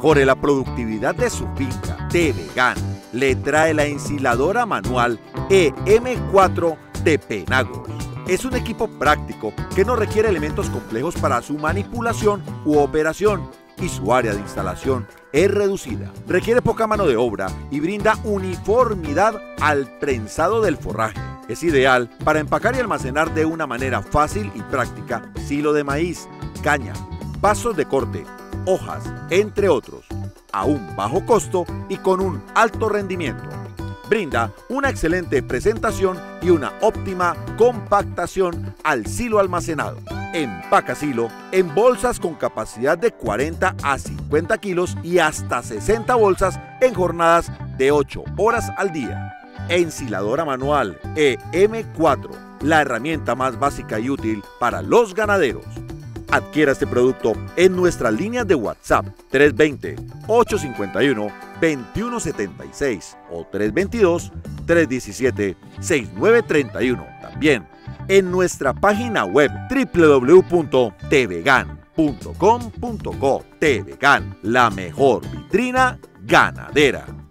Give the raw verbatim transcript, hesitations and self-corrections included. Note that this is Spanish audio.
Mejore la productividad de su finca. Tevegan le trae la ensiladora manual E M cuatro de Penagos. Es un equipo práctico que no requiere elementos complejos para su manipulación u operación y su área de instalación es reducida. Requiere poca mano de obra y brinda uniformidad al prensado del forraje. Es ideal para empacar y almacenar de una manera fácil y práctica silo de maíz, caña, vasos de corte, hojas, entre otros, a un bajo costo y con un alto rendimiento. Brinda una excelente presentación y una óptima compactación al silo almacenado. Empaca silo en bolsas con capacidad de cuarenta a cincuenta kilos y hasta sesenta bolsas en jornadas de ocho horas al día. Ensiladora manual E M cuatro, la herramienta más básica y útil para los ganaderos. Adquiera este producto en nuestras líneas de WhatsApp tres dos cero, ocho cinco uno, dos uno siete seis o tres dos dos, tres uno siete, seis nueve tres uno. También en nuestra página web w w w punto tevegan punto com punto co. Tevegan, la mejor vitrina ganadera.